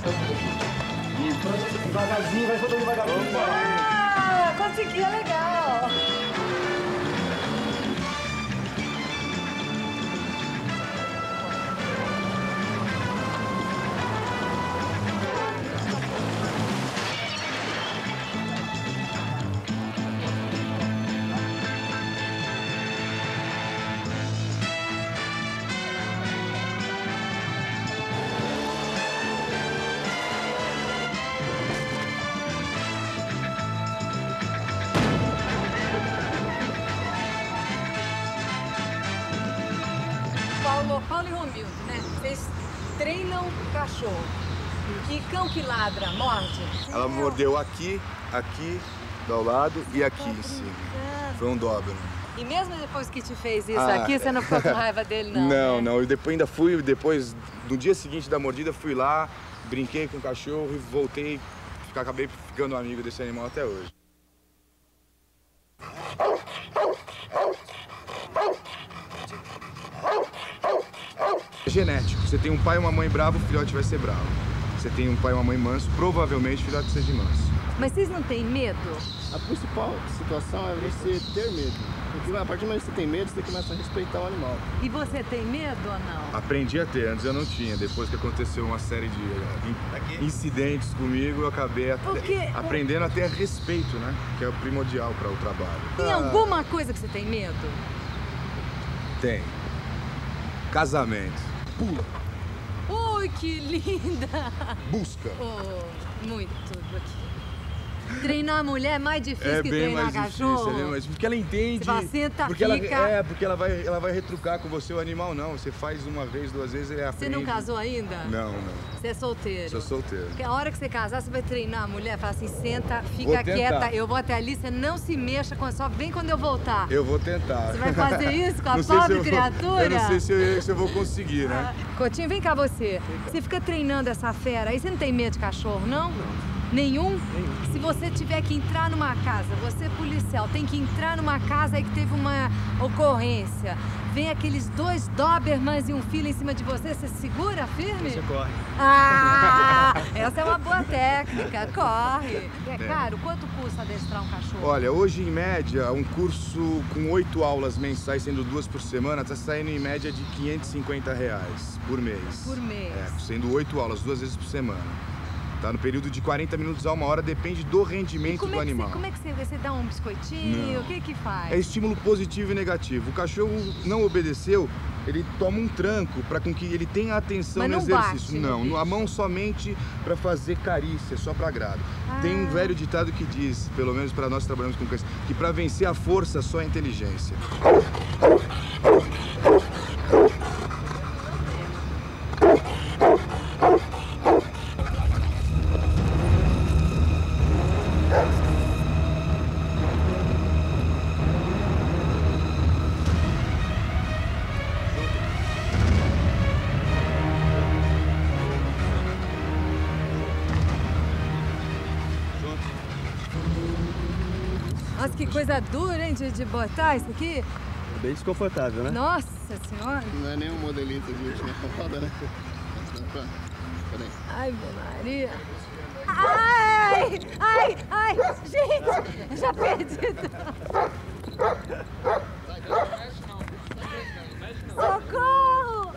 Devagarzinho, vai soltando devagarzinho. Ah, consegui, é legal. Paulo e Romildo, né? Vocês treinam cachorro. E cão que ladra, morde? Ela mordeu aqui, aqui, do lado e aqui em cima. Foi um Doberman. E mesmo depois que te fez isso aqui, você não ficou com raiva dele, não? Não, né? não. Eu depois ainda fui, no dia seguinte da mordida, fui lá, brinquei com o cachorro e voltei, acabei ficando amigo desse animal até hoje. É genético. Você tem um pai e uma mãe bravo, o filhote vai ser bravo. Você tem um pai e uma mãe manso, provavelmente o filhote seja manso. Mas vocês não têm medo? A principal situação é você ter medo. Porque a partir do momento que você tem medo, você começa a respeitar o animal. E você tem medo ou não? Aprendi a ter, antes eu não tinha. Depois que aconteceu uma série de incidentes comigo, eu acabei aprendendo a ter respeito, né? Que é o primordial para o trabalho. Tem alguma coisa que você tem medo? Tem. Casamento. Pula. Ui, que linda! Busca. Oh, muito aqui. Treinar a mulher é mais difícil que treinar cachorro? É bem mais difícil, porque ela entende. Você fala, senta, porque fica. Porque ela vai retrucar com você. O animal não. Você faz uma vez, duas vezes, ele aprende. Você não casou ainda? Não, não. Você é solteiro? Sou solteiro. Porque a hora que você casar, você vai treinar a mulher, fala assim, senta, fica quieta, eu vou até ali, você não se mexa, só vem quando eu voltar. Eu vou tentar. Você vai fazer isso com a pobre criatura? Eu não sei se eu vou conseguir, né? Coutinho, vem cá você. Você fica treinando essa fera, aí você não tem medo de cachorro, não? Nenhum? Se você tiver que entrar numa casa, você é policial, tem que entrar numa casa aí que teve uma ocorrência, vem aqueles 2 Dobermans e um filho em cima de você, você segura firme? Você corre. Ah, essa é uma boa técnica, corre. É caro? Quanto custa adestrar um cachorro? Olha, hoje em média, um curso com 8 aulas mensais, sendo 2 por semana, está saindo em média de R$550 por mês. Por mês. Sendo 8 aulas, 2 vezes por semana. Tá no período de 40 minutos a 1 hora, depende do rendimento do animal. Como é que você dá um biscoitinho? Não. O que faz? É estímulo positivo e negativo. O cachorro não obedeceu, ele toma um tranco para com que ele tenha atenção no exercício. Não, a mão somente para fazer carícia, só para agrado. Tem um velho ditado que diz, pelo menos para nós que trabalhamos com cães, que para vencer a força só a inteligência. Nossa, que coisa dura, hein, de botar isso aqui. É bem desconfortável, né? Nossa Senhora. Não é nem um modelito de última roda, né? Peraí. Ai, Ave Maria. Ai, ai, ai, gente, eu já perdi. Socorro!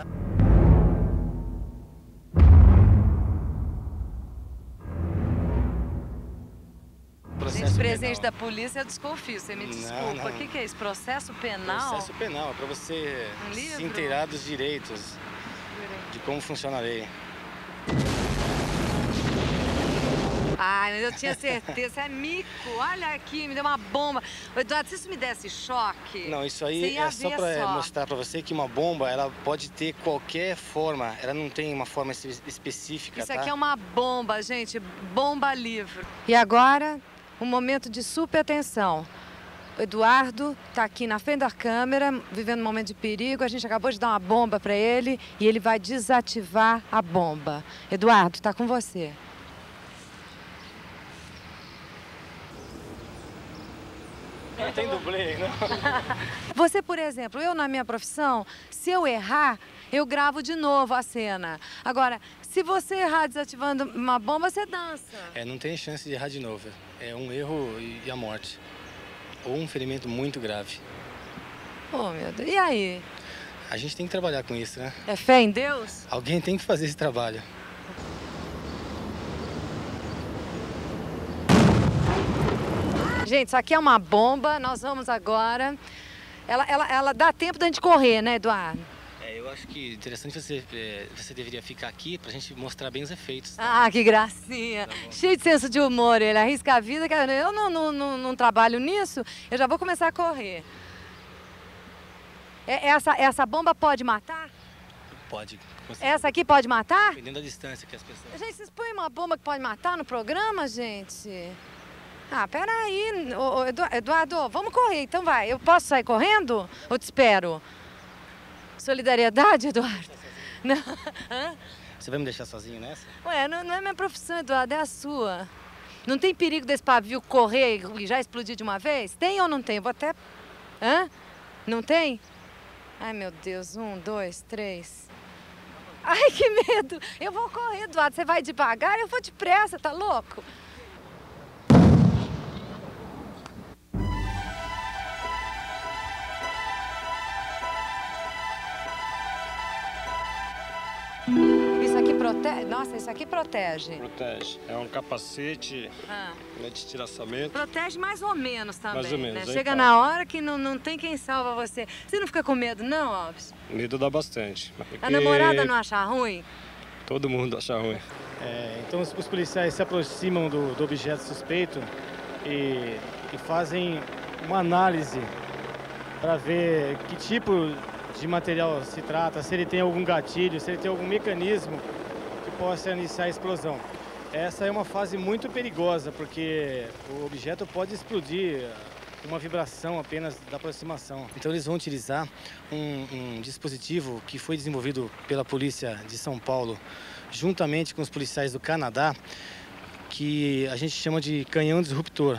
Gente, presente da polícia, eu desconfio, você me desculpa. Não. O que é isso? Processo penal? Processo penal, para você livro? se inteirar dos direitos, de como funciona a lei. Ai, mas eu tinha certeza, é mico. Olha aqui, me deu uma bomba. Ô, Eduardo, se isso me desse choque... Não, isso aí é só para mostrar para você que uma bomba, ela pode ter qualquer forma, ela não tem uma forma específica, Isso aqui é uma bomba, gente, bomba livre. E agora, um momento de super atenção. O Eduardo está aqui na frente da câmera, vivendo um momento de perigo. A gente acabou de dar uma bomba para ele e ele vai desativar a bomba. Eduardo, está com você. Não tem dublê, não? Você, por exemplo, eu na minha profissão, se eu errar, eu gravo de novo a cena. Agora, se você errar desativando uma bomba, você dança. Não tem chance de errar de novo. É um erro e a morte. Ou um ferimento muito grave. Oh, meu Deus. E aí? A gente tem que trabalhar com isso, né? É fé em Deus? Alguém tem que fazer esse trabalho. Gente, isso aqui é uma bomba. Nós vamos agora. Ela dá tempo da gente correr, né, Eduardo? Eu acho que interessante você deveria ficar aqui pra gente mostrar bem os efeitos. Tá? Ah, que gracinha. Tá, cheio de senso de humor, ele arrisca a vida. Eu não trabalho nisso, eu já vou começar a correr. Essa bomba pode matar? Pode. Essa aqui pode matar? Dependendo da distância que as pessoas... Gente, vocês põem uma bomba que pode matar no programa, gente? Ah, peraí. Eduardo, vamos correr, então vai. Eu posso sair correndo ou te espero? Solidariedade, Eduardo? Não. Você vai me deixar sozinho nessa? Ué, não é minha profissão, Eduardo, é a sua. Não tem perigo desse pavio correr e já explodir de uma vez? Tem ou não tem? Eu vou até... Não tem? Ai, meu Deus. 1, 2, 3. Ai, que medo. Eu vou correr, Eduardo. Você vai devagar, eu vou depressa, tá louco? Nossa, isso aqui protege. Protege. É um capacete de estiraçamento. Protege mais ou menos também, mais ou menos, né? Chega na hora que não tem quem salva você. Você não fica com medo, não, Alves? Medo dá bastante. A namorada não acha ruim? Todo mundo acha ruim. Então os policiais se aproximam do objeto suspeito e fazem uma análise para ver que tipo de material se trata, se ele tem algum gatilho, se ele tem algum mecanismo que possa iniciar a explosão. Essa é uma fase muito perigosa, porque o objeto pode explodir com uma vibração apenas da aproximação. Então eles vão utilizar um dispositivo que foi desenvolvido pela polícia de São Paulo, juntamente com os policiais do Canadá, que a gente chama de canhão disruptor.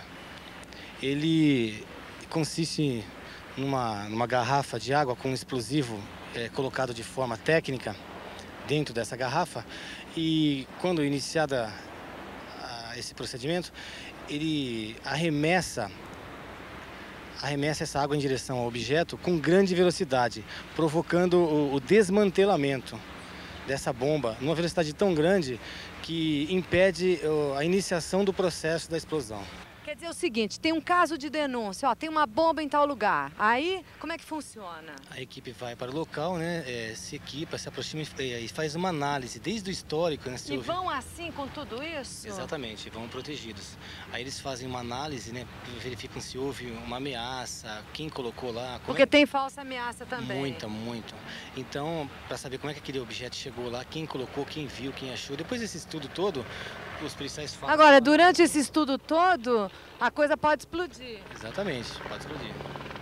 Ele consiste numa garrafa de água com um explosivo colocado de forma técnica dentro dessa garrafa, e quando iniciada esse procedimento, ele arremessa essa água em direção ao objeto com grande velocidade, provocando o desmantelamento dessa bomba numa velocidade tão grande que impede a iniciação do processo da explosão. Quer dizer o seguinte, tem um caso de denúncia, ó, tem uma bomba em tal lugar. Aí, como é que funciona? A equipe vai para o local, né, se equipa, se aproxima e faz uma análise desde o histórico. Né, e vão assim com tudo isso? Exatamente, vão protegidos. Aí eles fazem uma análise, né, verificam se houve uma ameaça, quem colocou lá. Porque tem falsa ameaça também. Muito. Então, para saber como é que aquele objeto chegou lá, quem colocou, quem viu, quem achou. Depois desse estudo todo, os policiais falam... Agora, durante esse estudo todo, a coisa pode explodir. Exatamente, pode explodir.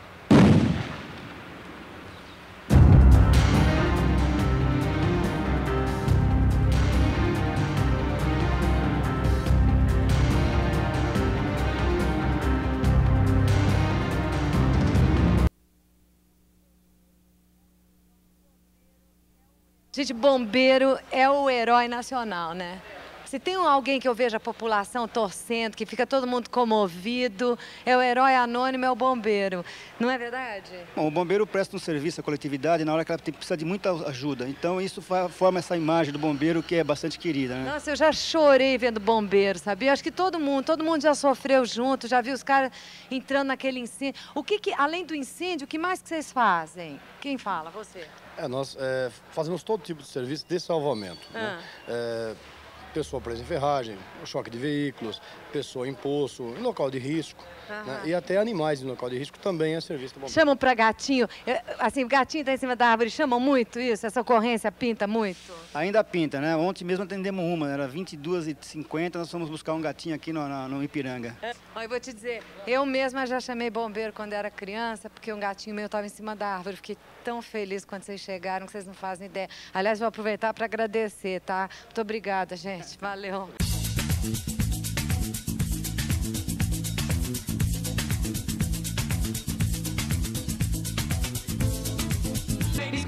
Gente, bombeiro é o herói nacional, né? Se tem alguém que eu vejo a população torcendo, que fica todo mundo comovido, é o herói anônimo, é o bombeiro. Não é verdade? Bom, o bombeiro presta um serviço à coletividade na hora que ela precisa de muita ajuda. Então isso forma essa imagem do bombeiro que é bastante querida, né? Nossa, eu já chorei vendo bombeiro, sabia? Acho que todo mundo já sofreu junto, já viu os caras entrando naquele incêndio. Além do incêndio, o que mais que vocês fazem? Quem fala? Você? Nós fazemos todo tipo de serviço de salvamento. Né? Pessoa presa em ferragem, choque de veículos, pessoa em poço, em local de risco, né? E até animais em local de risco também é serviço do bombeiro. Chamam para gatinho, assim, o gatinho está em cima da árvore, chamam muito isso? Essa ocorrência pinta muito? Ainda pinta, né? Ontem mesmo atendemos uma, era 22h50, nós fomos buscar um gatinho aqui no Ipiranga. Eu vou te dizer, eu mesma já chamei bombeiro quando era criança, porque um gatinho meu estava em cima da árvore, fiquei tão feliz quando vocês chegaram que vocês não fazem ideia. Aliás, vou aproveitar para agradecer, tá? Muito obrigada, gente. Valeu.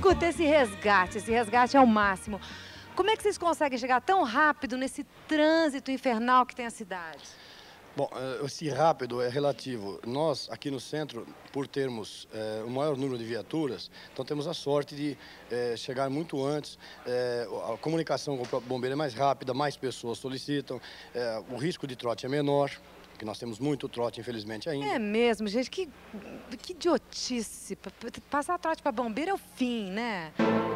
Escuta, esse resgate é o máximo. Como é que vocês conseguem chegar tão rápido nesse trânsito infernal que tem a cidade? Bom, esse rápido é relativo. Nós, aqui no centro, por termos o maior número de viaturas, então temos a sorte de chegar muito antes, a comunicação com o próprio bombeiro é mais rápida, mais pessoas solicitam, o risco de trote é menor, porque nós temos muito trote, infelizmente, ainda. É mesmo, gente, que idiotice. Passar trote para bombeiro é o fim, né?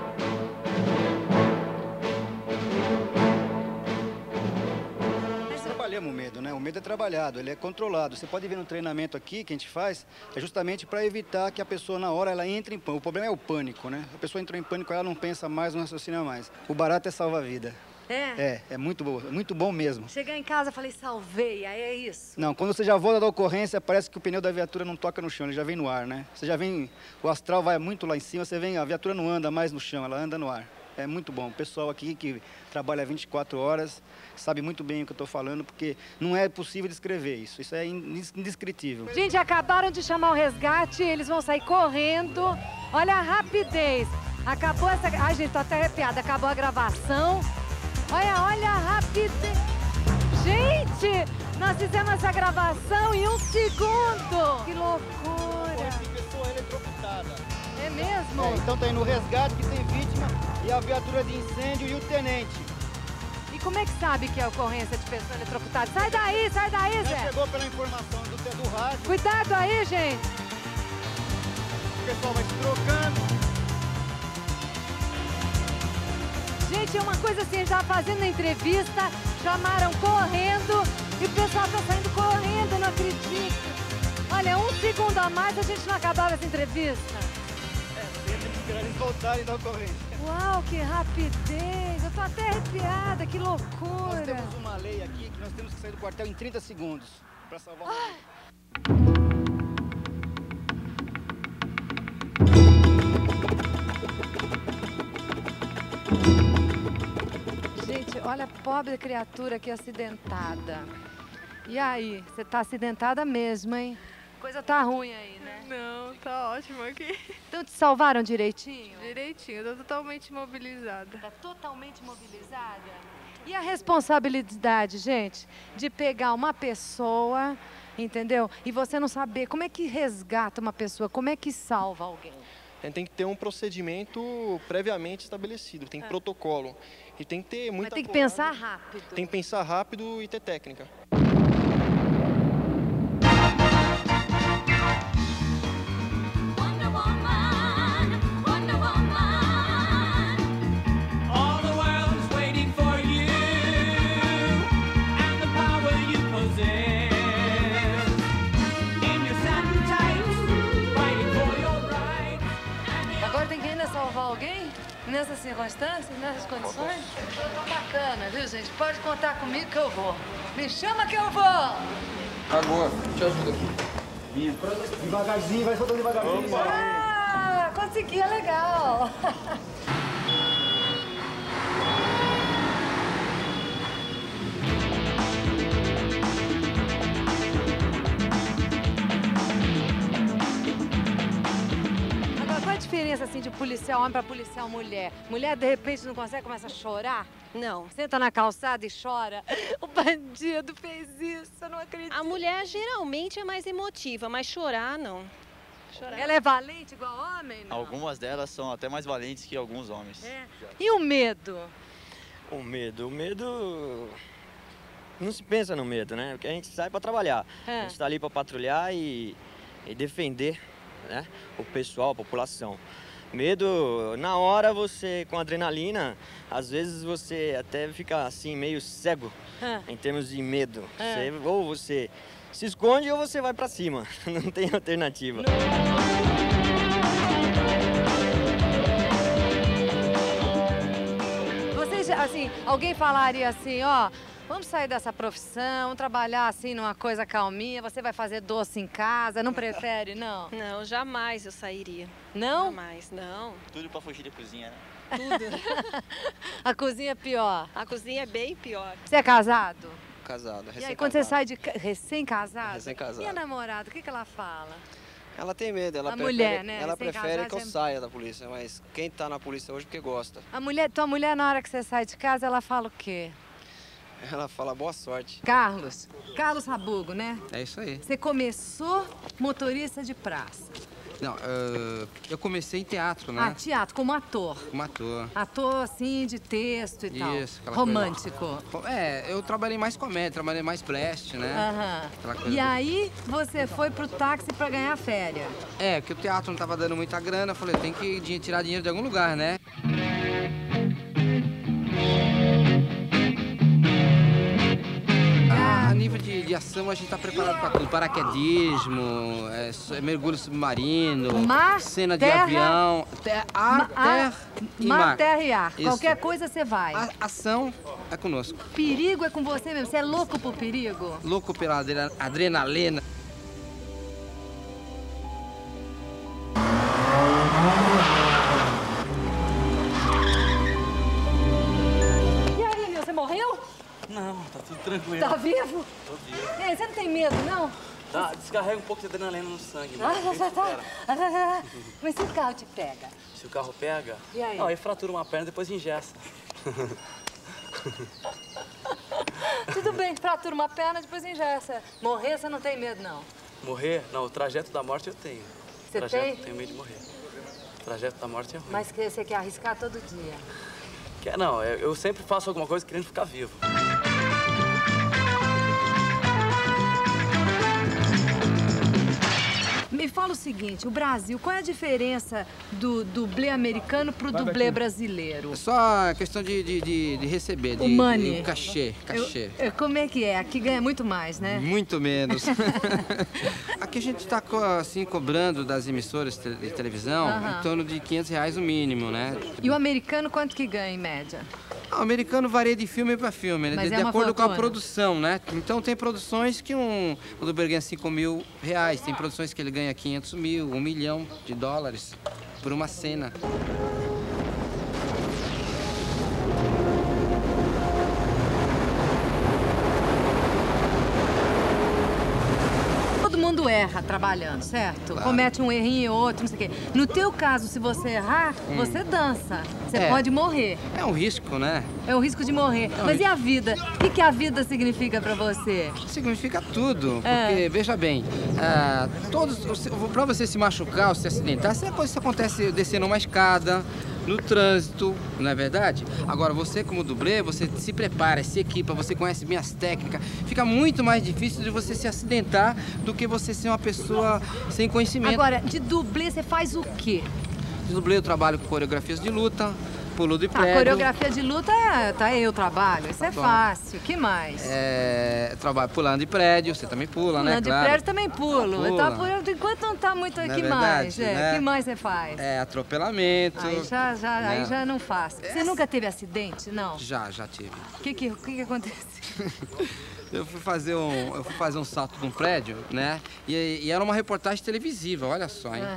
O medo, né? O medo é trabalhado, ele é controlado. Você pode ver no treinamento aqui que a gente faz, é justamente para evitar que a pessoa na hora ela entre em pânico. O problema é o pânico, né? A pessoa entrou em pânico, ela não pensa mais, não raciocina mais. O barato é salvar a vida. É muito bom mesmo. Chegar em casa, falei, salvei, aí é isso? Não, quando você já volta da ocorrência, parece que o pneu da viatura não toca no chão, ele já vem no ar, né? Você já vem, o astral vai muito lá em cima, você vem, a viatura não anda mais no chão, ela anda no ar. É muito bom. O pessoal aqui que trabalha 24 horas sabe muito bem o que eu estou falando, porque não é possível descrever isso. Isso é indescritível. Gente, acabaram de chamar o resgate, eles vão sair correndo. Olha a rapidez. Acabou essa... Ai, gente, tô até arrepiada. Acabou a gravação. Olha a rapidez. Gente, nós fizemos essa gravação em 1 segundo. Que loucura. Pessoa eletrocutada. É mesmo? Então tá aí no resgate que tem vítima e a viatura de incêndio e o tenente. E como é que sabe que é ocorrência de pessoa eletrocutada? Sai daí, Zé! Já chegou pela informação do rádio. Cuidado aí, gente! O pessoal vai se trocando. Gente, é uma coisa assim, eles estavam fazendo a entrevista, chamaram correndo e o pessoal tá saindo correndo, eu não acredito. Olha, 1 segundo a mais a gente não acabava essa entrevista. Eles voltarem da ocorrência. Uau, que rapidez! Eu tô até arrepiada, que loucura! Nós temos uma lei aqui que nós temos que sair do quartel em 30 segundos para salvar o Gente, olha a pobre criatura aqui acidentada. E aí, você tá acidentada mesmo, hein? Coisa tá ruim aí, né? Não, tá ótimo aqui. Então te salvaram direitinho? Direitinho, tô totalmente imobilizada. Tá totalmente imobilizada? E a responsabilidade, gente, de pegar uma pessoa, entendeu? E você não saber como é que resgata uma pessoa, como é que salva alguém? Tem que ter um procedimento previamente estabelecido, tem protocolo. E tem que ter muita Mas tem que pensar rápido. Tem que pensar rápido e ter técnica. Salvar alguém nessas circunstâncias, nessas condições? Bacana, viu, gente? Pode contar comigo que eu vou. Me chama que eu vou! Agora, te ajudo aqui. Devagarzinho, vai soltando devagarzinho. Opa. Ah, consegui, é legal. Diferença assim de policial homem para policial mulher? Mulher de repente não consegue, começa a chorar? Não. Senta na calçada e chora. O bandido fez isso, eu não acredito. A mulher geralmente é mais emotiva, mas chorar não. Chorar. Ela é valente igual homem? Não? Algumas delas são até mais valentes que alguns homens. É. E o medo? O medo não se pensa no medo, né? Porque a gente sai para trabalhar. A gente está ali para patrulhar e defender, né, o pessoal, a população. Medo, na hora você, com adrenalina, às vezes você até fica assim, meio cego em termos de medo. Ou você se esconde ou você vai pra cima, não tem alternativa. Vocês, assim, alguém falaria assim, ó, vamos sair dessa profissão, trabalhar assim numa coisa calminha, você vai fazer doce em casa, não prefere, não? Não, jamais eu sairia. Não? Jamais, não. Tudo pra fugir da cozinha, né? Tudo. A cozinha é pior? A cozinha é bem pior. Você é casado? Casado, recém-casado. E aí, quando você sai de recém-casado? Recém-casado. E a namorada, o que ela fala? Ela tem medo, ela A prefere, mulher, né? ela Sem prefere casar que eu já- saia da polícia, mas quem tá na polícia hoje porque gosta. Tua mulher, na hora que você sai de casa, ela fala o quê? Ela fala boa sorte. Carlos Rabugo, né? É isso aí. Você começou motorista de praça. Não, eu comecei em teatro, né? Ah, teatro, como ator. Como ator. Ator, assim, de texto e tal. Isso, aquela romântico. coisa. É, eu trabalhei mais comédia, trabalhei mais blast, né? Aham. Aquela coisa E aí, você foi pro táxi pra ganhar férias. É, porque o teatro não tava dando muita grana, eu falei, tem que tirar dinheiro de algum lugar, né? A nível de ação, a gente tá preparado pra tudo. Paraquedismo, mergulho submarino, cena de avião, terra e mar. Terra e ar. Isso. Qualquer coisa você vai. Ação é conosco. Perigo é com você mesmo. Você é louco por perigo? Louco pela adrenalina. E aí, Nil, você morreu? Não, tá tudo tranquilo. Tá vivo? Tô vivo. E aí, você não tem medo, não? Tá, descarrega um pouco de adrenalina no sangue, né? Mas se o carro te pega? Se o carro pega... E aí? Não, aí fratura uma perna e depois engessa. Tudo bem, fratura uma perna, depois engessa. Morrer, você não tem medo, não? Morrer? Não, o trajeto da morte eu tenho. Você trajeto, tem? Tenho medo de morrer. O trajeto da morte é ruim. Mas que você quer arriscar todo dia? Não, eu sempre faço alguma coisa querendo ficar vivo. Me fala o seguinte, o Brasil, qual é a diferença do dublê americano pro dublê brasileiro? É só questão de receber, O money. de cachê. Como é que é? Aqui ganha muito mais, né? Muito menos. Aqui a gente tá assim, cobrando das emissoras de televisão em torno de R$500 o mínimo, né? E o americano quanto que ganha em média? O americano varia de filme para filme, né? De acordo com a produção, né? Então tem produções que o dublê ganha R$5.000, tem produções que ele ganha 500 mil, $1 milhão por uma cena. Todo mundo erra trabalhando, certo? Claro. Comete um errinho ou outro, não sei o quê. No teu caso, se você errar, você dança. Você pode morrer. É um risco, né? É o risco de morrer. Mas e a vida? O que a vida significa pra você? Significa tudo, porque, veja bem, pra você se machucar ou se acidentar, isso acontece descendo uma escada, no trânsito, não é verdade? Agora, você como dublê, você se prepara, se equipa, você conhece bem as técnicas, fica muito mais difícil de você se acidentar do que você ser uma pessoa sem conhecimento. Agora, de dublê você faz o quê? De dublê eu trabalho com coreografias de luta, pulo de prédio. A coreografia de luta eu trabalho, isso é fácil. Que mais? Trabalho pulando de prédio, você também pula, né? Pulando de prédio também pulo. Enquanto não tá muito aqui mais, né? que mais você faz? Atropelamento. Aí já não faço. Você nunca teve acidente, não? Já tive. O que aconteceu? Eu fui fazer um salto de um prédio, né? E era uma reportagem televisiva, olha só, hein?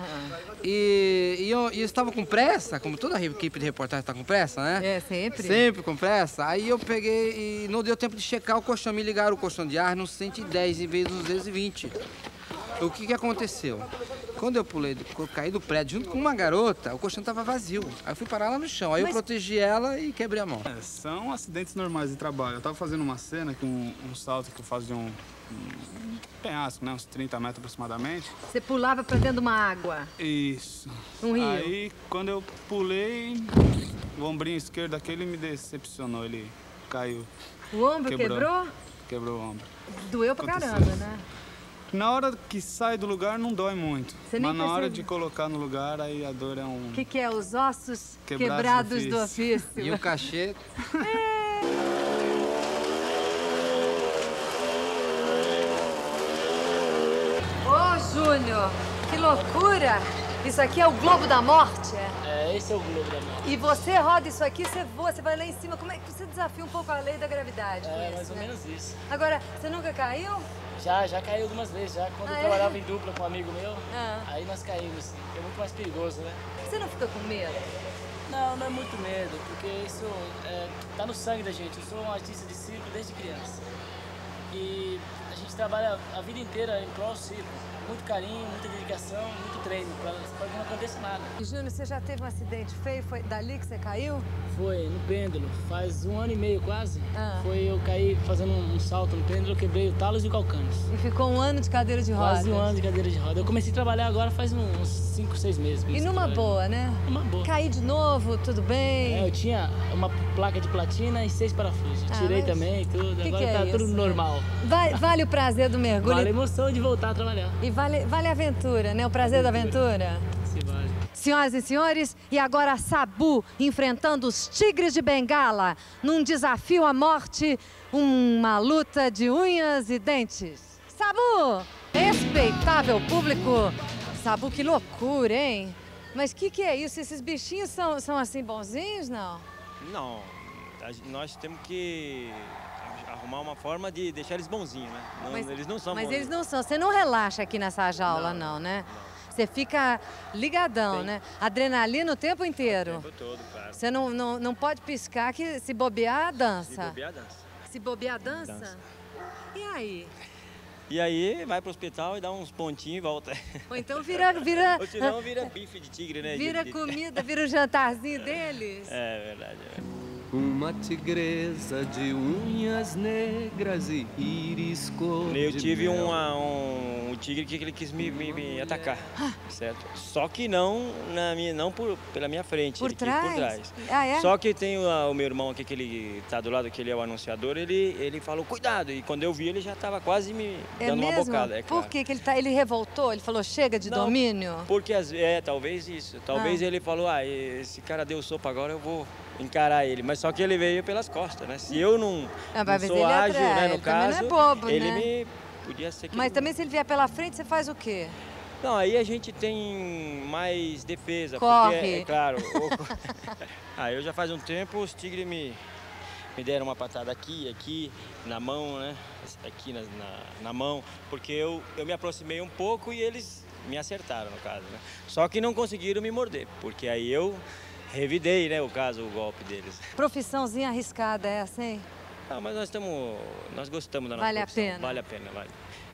E eu estava com pressa, como toda a equipe de reportagem está com pressa, né? É, sempre. Sempre com pressa. Aí eu peguei e não deu tempo de checar o colchão. Me ligaram o colchão de ar no 110 em vez dos 220. O que aconteceu? Quando eu caí do prédio junto com uma garota, o colchão estava vazio. Aí eu fui parar lá no chão. Aí eu protegi ela e quebrei a mão. São acidentes normais de trabalho. Eu estava fazendo uma cena com um salto que eu fazia um penhasco, né? Uns 30 metros aproximadamente. Você pulava pra dentro de uma água? Isso. Um rio? Aí, quando eu pulei, o ombrinho esquerdo aquele me decepcionou. Ele caiu. O ombro quebrou? Quebrou o ombro. Doeu pra caramba, né? Na hora que sai do lugar não dói muito. Você mas na hora de colocar no lugar, aí a dor é um... O que é? Os ossos quebrados do ofício. E o cachê... Ô, Júnior, que loucura! Isso aqui é o Globo da Morte, esse é o Globo da Morte. E você roda isso aqui, você voa, você vai lá em cima. Como é que você desafia um pouco a lei da gravidade? Mais ou menos isso. Agora, você nunca caiu? Já caí algumas vezes, já. Quando eu trabalhava em dupla com um amigo meu, aí nós caímos. É muito mais perigoso, né? Você não fica com medo? Não é muito medo, porque isso tá no sangue da gente. Eu sou um artista de circo desde criança. E a gente trabalha a vida inteira em prol do circo. Muito carinho, muita dedicação, muito treino, para que não aconteça nada. E Júnior, você já teve um acidente feio? Foi dali que você caiu? Foi, no pêndulo. Faz 1 ano e meio quase. Eu caí fazendo um salto no pêndulo, eu quebrei o talos e o calcânio. E ficou 1 ano de cadeira de rodas? Quase 1 ano de cadeira de rodas. Eu comecei a trabalhar agora faz uns 5, 6 meses. E numa boa, né? Numa boa. Caí de novo, tudo bem? Eu tinha uma placa de platina e 6 parafusos. Tirei também tudo, agora tá tudo normal. Vale o prazer do mergulho? Vale a emoção de voltar a trabalhar. E vale a aventura, né? O prazer da aventura? Se vale. Senhoras e senhores, e agora Sabu enfrentando os Tigres de Bengala num desafio à morte, uma luta de unhas e dentes. Sabu, respeitável público. Sabu, que loucura, hein? Mas que é isso? Esses bichinhos são assim bonzinhos, não? Não, nós temos que arrumar uma forma de deixar eles bonzinhos, né? Eles não são bonzinhos. Mas eles não são. Você não relaxa aqui nessa jaula, não, né? Você fica ligadão, né? Adrenalina o tempo inteiro. O tempo todo, claro. Você não pode piscar que se bobear, dança. Se bobear, dança. Se bobear, dança? E aí? E aí vai pro hospital e dá uns pontinhos e volta. Ou então vira... Ou senão vira bife de tigre, né? Vira comida, vira o jantarzinho deles. É verdade. Uma tigresa de unhas negras e íris cor de Eu tive mel. um tigre que ele quis me atacar, certo? Só que não pela minha frente, por trás? Quis por trás. Ah, é? Só que tem o meu irmão aqui, que ele tá do lado, que ele é o anunciador, ele falou, cuidado, e quando eu vi ele já estava quase me dando uma bocada. Por que ele revoltou? Ele falou, chega de domínio? Porque, talvez isso. Talvez ele falou, esse cara deu sopa, agora eu vou encarar ele. Mas só que ele veio pelas costas, né? Se eu não sou ágil, né, no caso, não é bobo, ele né? me podia ser que... Mas também se ele vier pela frente, você faz o quê? Não, aí a gente tem mais defesa. Corre. Porque, é claro... eu já faz um tempo, os tigres me deram uma patada aqui, na mão, né? Aqui na mão, porque eu me aproximei um pouco e eles me acertaram, no caso, né? Só que não conseguiram me morder, porque aí eu revidei, né, o golpe deles. Profissãozinha arriscada essa, hein? Mas nós gostamos da nossa profissão. Vale a pena? Vale a pena, vale.